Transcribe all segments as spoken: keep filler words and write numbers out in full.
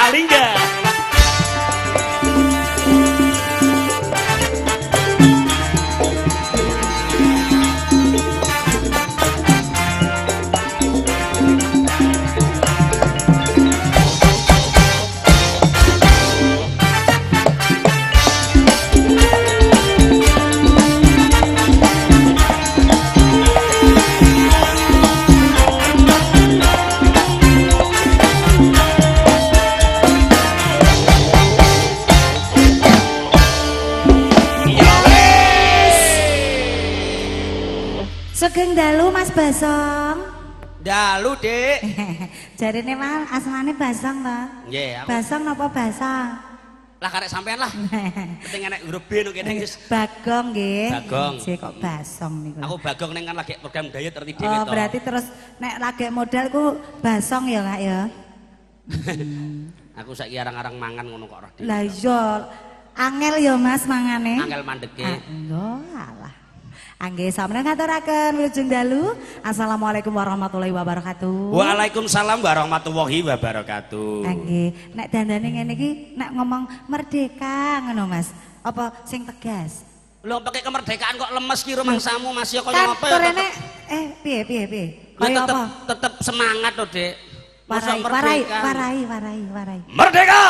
Kalingga. Sugeng dalu Mas Basong. Dalu, Dik. Jarine Mas asmane Basong to. Nggih, aku. Basong napa Basong? Lah karek sampean lah. Penting enek huruf B no kene wis. Bagong nggih. Bagong. Jek kok Basong niku. Aku Bagong ning kan lagi program diet ngerti dhewe Oh, to. berarti terus nek lagi modal ku Basong ya, Kak ya. Aku saiki arang-arang mangan ngono kok roh dhewe. Lah iya. Angel ya Mas mangane. Angel mandeke. Ah, lho alah. Angge sampeyan ngaturaken wilujeng dalu. Assalamualaikum warahmatullahi wabarakatuh. Waalaikumsalam warahmatullahi wabarakatuh. Angge, nek dandane ngene iki nek ngomong merdeka ngono Mas. Apa sing tegas? Lho pakai kemerdekaan kok lemes ki rumangsamu Mas ya kaya Kan apa ya? turene eh piye piye piye? Ya Kaya tetep apa? tetep semangat to, Dik. Masa Warai, warai, merdeka? warai, warai, warai. Merdeka!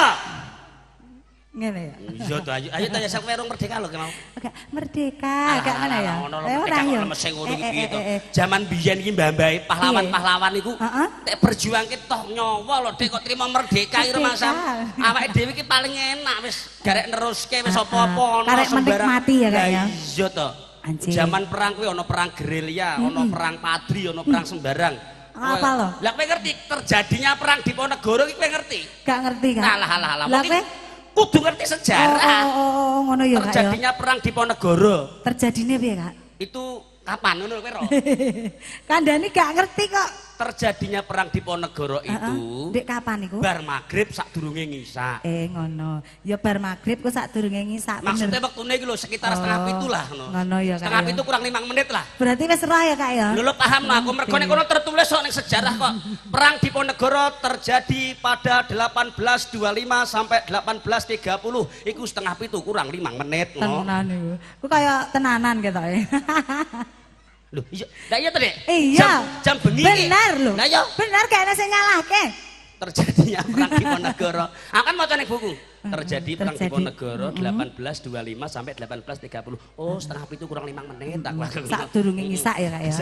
Ngene ya. Iya to ayo ayo tanya sak werung merdeka lho mau. Oke, merdeka, gak mana ya? Ngono Eh, lho ora merdeka ya. kok lemes sing ngono Eh, iki eh, piye to. eh, eh. Zaman biyen iki mbah-mbahe pahlawan-pahlawan iku Heeh. tek berjuangke toh nyawa lho Dik kok trimo merdeka iki rumangsa. Awake dhewe iki paling enak wis garek neruske wis apa-apa ono Karek menikmati ya, Kak, ya. Iya to. Anjir. Zaman perang kuwi ono perang gerilya, ono perang padri, ono perang sembarang. Apa lho? Lah kowe ngerti terjadinya perang di Ponegoro iki kowe ngerti? Gak ngerti kan? Alah alah alah. Lah Mungkin kowe kudu ngerti Oh, sejarah. oh, oh, oh, ngono ya Kak ya. Terjadinya perang di Ponegoro. Terjadine piye Kak? Itu kapan ngono kowe ro? Kandhani gak ngerti kok. Terjadinya perang di Ponegoro itu Dek kapan iku? bar magrib sadurunge ngisa. Eh ngono. Ya bar magrib ku sadurunge ngisak Maksudnya bener. wektune iki lho sekitar Oh, setengah pitu lah ngono. ngono ya, Kak, Setengah ya. pitu kurang lima menit lah. Berarti wis roh ya Kak ya. Lho lho paham lah aku mergo nek kono tertulis kok ning sejarah kok. Perang di Ponegoro terjadi pada delapan belas dua puluh lima sampai delapan belas tiga puluh. Iku setengah pitu kurang lima menit ngono. Tenan iku. Ku kaya tenanan ketoke. Loh, iya, lah iya to, Dek? Iya. Jam, jam bengi. iki. Bener lho. Lah iya, Bener gak ana sing nyalahke. terjadinya perang di Ponegoro. Aku kan maca ning buku. Terjadi perang di terjadi. Ponegoro delapan belas dua puluh lima sampai delapan belas tiga puluh. Oh, setengah pitu kurang lima menit tak. Sadurunge ngisak ya Kak ya.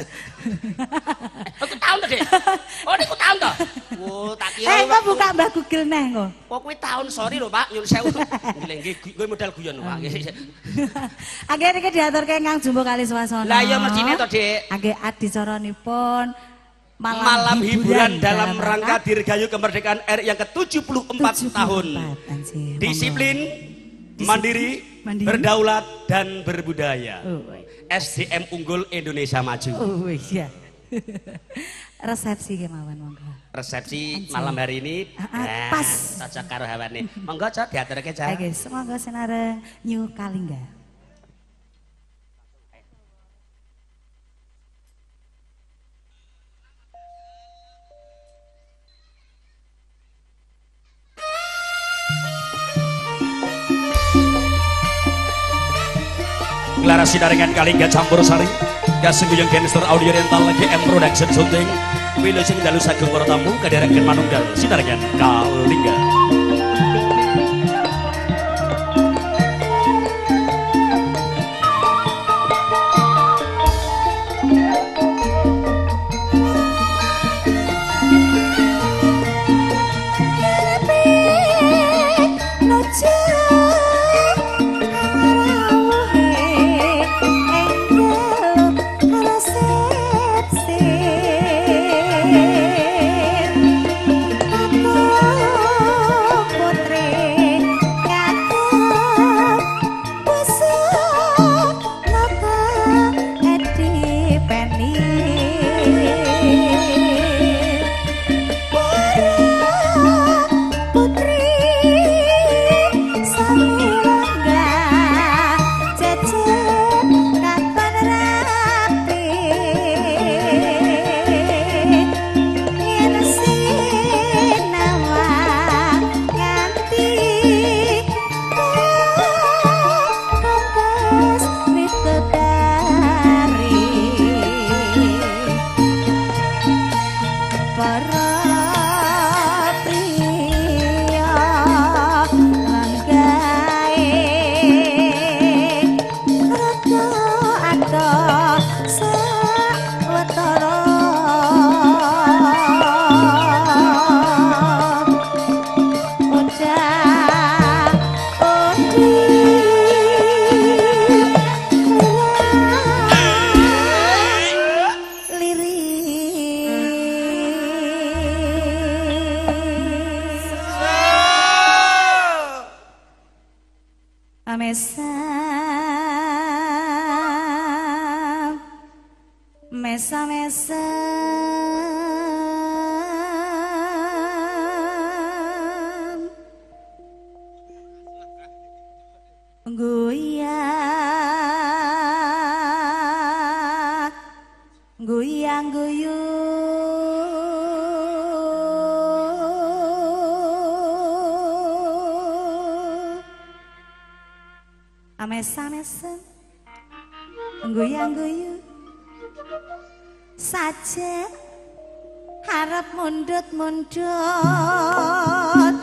Aku tahun to, Dek. Oh, niku tahun to. Oh, tak kira. Eh kok buka Mbah Google neh kok. Kok kuwi tahun sorry lho, Pak. Nyuwun sewu. Nggih, nggih, kuwi modal guyon, Pak. Akhirnya iki diaturke Kang Jumbo kali swasana. Lah iya mestine to, Dik. Nggih adicaranipun malam, Malam hiburan dalam dalam rangka dirgayu kemerdekaan R I yang ke tujuh puluh empat tahun. Anjir, Disiplin, Disiplin, mandiri, mandiri, berdaulat dan berbudaya. Oh, S D M unggul Indonesia maju. oh iya. Resepsi kemawon monggo. Resepsi Anjir. malam hari ini Ah, ah, nah, pas. cocok karo hawane. Monggo Cok diaturke Cok. Oke, semoga senareng New Kalingga. Deklarasi daringan Kalingga campur sari Gasenguyung Gangster Audio Rental G M Production Shooting Wilujeng dalu sageng para tamu kadherekaken manunggal sinarengan Kalingga. Aku Mesa Mesa Mesa Goyang Goyang guyung Amesa mesa Goyang guyung saja harap mundut mundut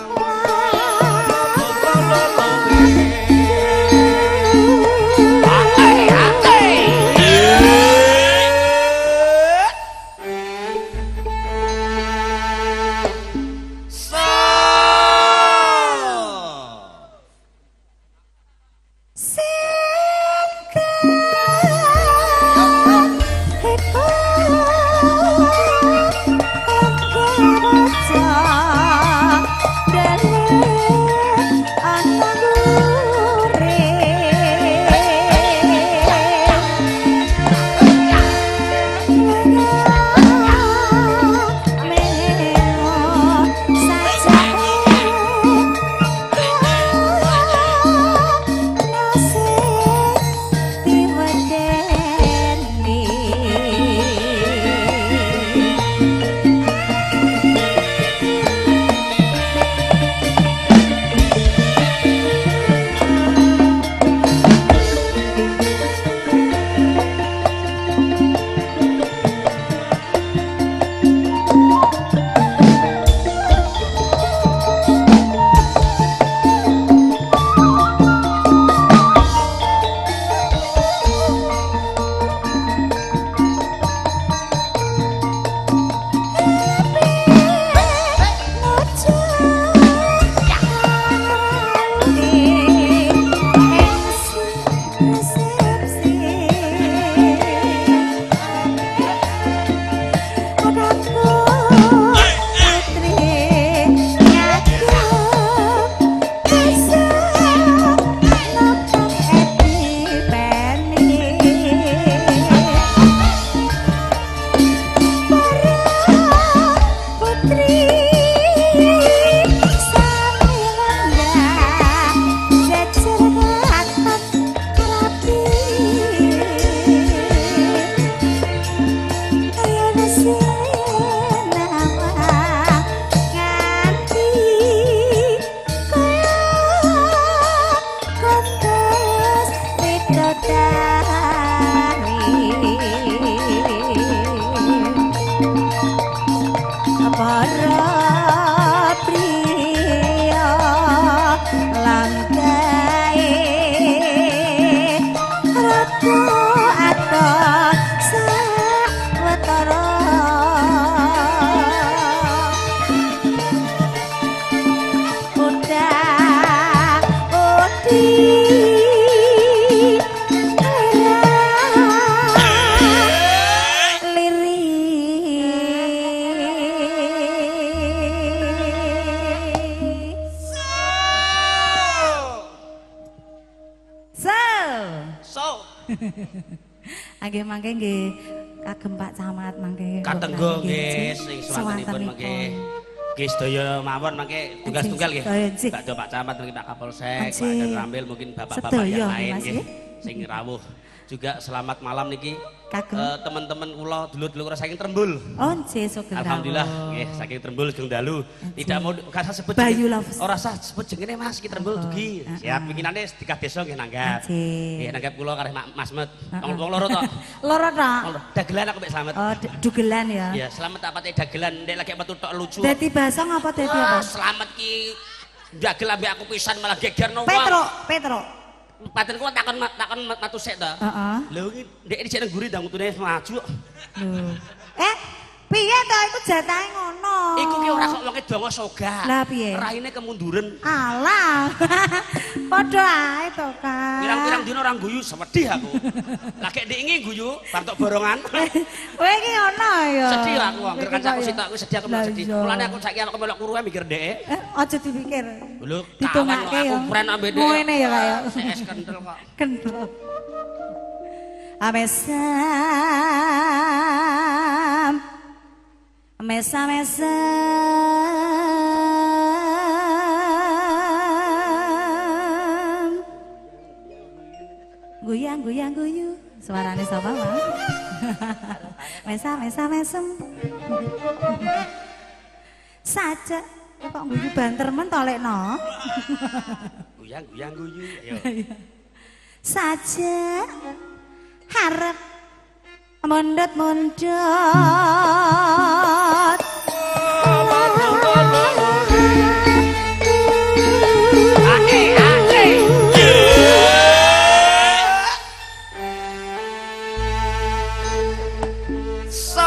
Nggih mangke nggih kagem Pak Camat mangke. Katenggo nggih sing swantenipun mangke. Nggih sedaya mawon mangke tunggal-tunggal nggih. Bakdo Pak Camat mungkin Pak Kapolsek, Pak Dan Ramil mungkin bapak-bapak yang lain nggih sing rawuh. Juga selamat malam niki uh, teman-teman kula dulur-dulur saking Trembul. Oh nggih sugeng. Alhamdulillah nggih saking Trembul Sugeng Dalu. Tidak mau kasah sebut Bayu lah. Ora usah sebut jenenge Mas ki Trembul dugi. Siap winginane sedekah desa nggih nanggap. Nggih nanggap kula kareh Mas Met. Wong loro tok. Loro tok. Dagelan aku mek slamet. Oh dugelan ya. Iya slamet apa teh dagelan ndek lagi metu tok lucu. Dadi bahasa ngapa dadi apa? Slamet ki dagel ambek aku pisan malah gegerno wong. Petro, Petro. Paten kula takon takon matu sik ta. Heeh. Lho iki ndek iki jek nang guri ndang utune maju. Lho. Eh, Piye to iku jatahe ngono. Iku ki ora kok wong donga soga. Lah piye? Raine kemunduran. Alah. Padha ae to, Kak. Pirang-pirang dina ora guyu sedih aku. Lah gek ndingi guyu bar tok borongan. Kowe iki ngono ya. Sedih aku anggere kancaku sitok aku sedih aku sedih. Mulane aku saiki ana kemelok kuruwe mikir ndek. Eh, aja dipikir. Lho, kawan aku pren ambek ndek. Ngene ya, Kak ya. Es kental kok. Kental. Amesam. Mesa mesa guyang guyang guyu suarane sapa mah mesa mesa mesem saja kok guyu banter men tolekno guyang guyang guyu ayo saja harap mondot mondot ane ane so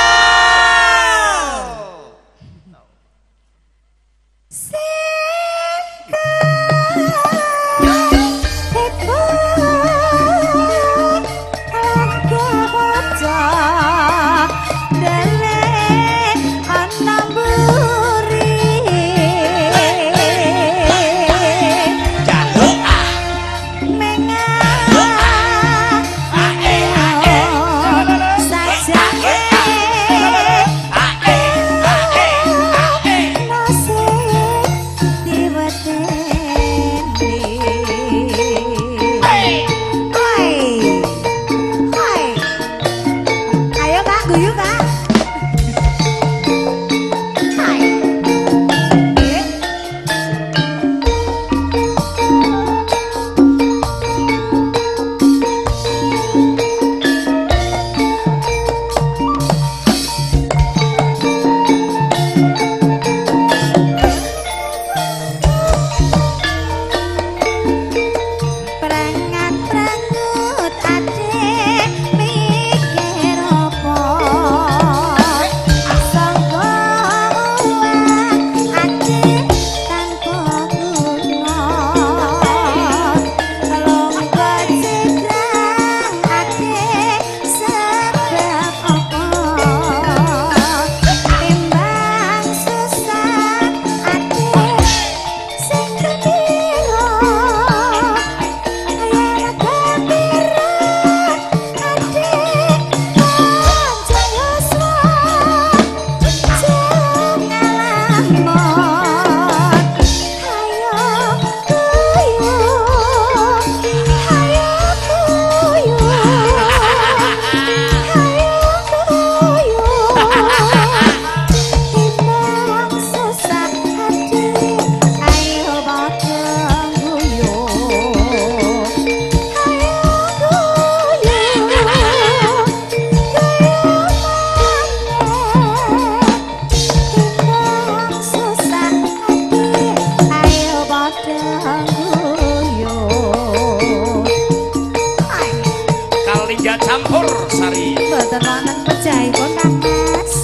campur sari mboten wonten pejahipun Kang Mas.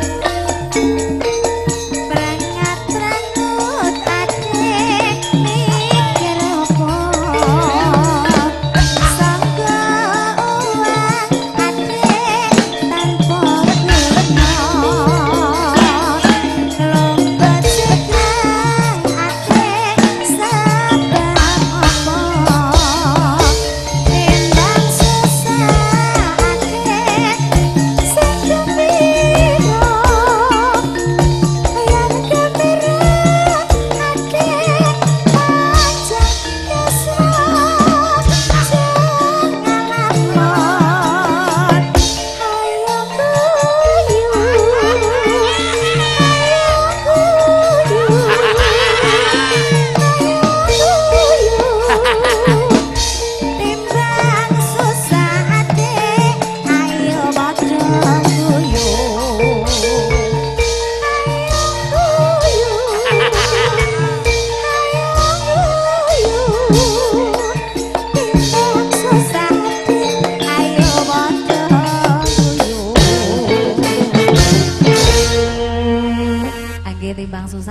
Me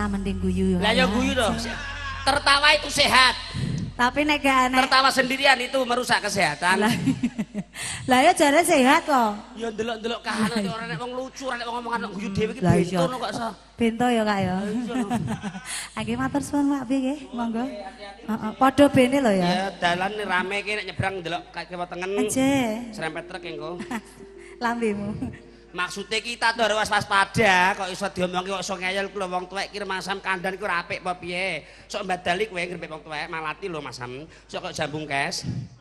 susah mending guyu. Lah ya guyu toh. Tertawa itu sehat. Tapi nek gak aneh. Tertawa sendirian itu merusak kesehatan. Lah, lah ya jare sehat kok. Ya ndelok-ndelok kahanan ora nek wong lucu, ora nek wong omongan guyu dhewe iki bento kok iso. Bento ya Kak ya. Nggih matur suwun Pak Bi nggih, monggo. Heeh, padha bene lho ya. Ya dalan rame iki nek nyebrang ndelok kiwa tengen. Aja. Serempet truk engko. Lambemu. Maksudnya kita tuh harus waspada kok iso diomongi kok iso ngeyel ku wong tuwek ki Masam kandhan ku ora apik apa piye. Sok mbadali kowe ngrepek wong tuwek malati lho Masam. Sok kok jambung kes.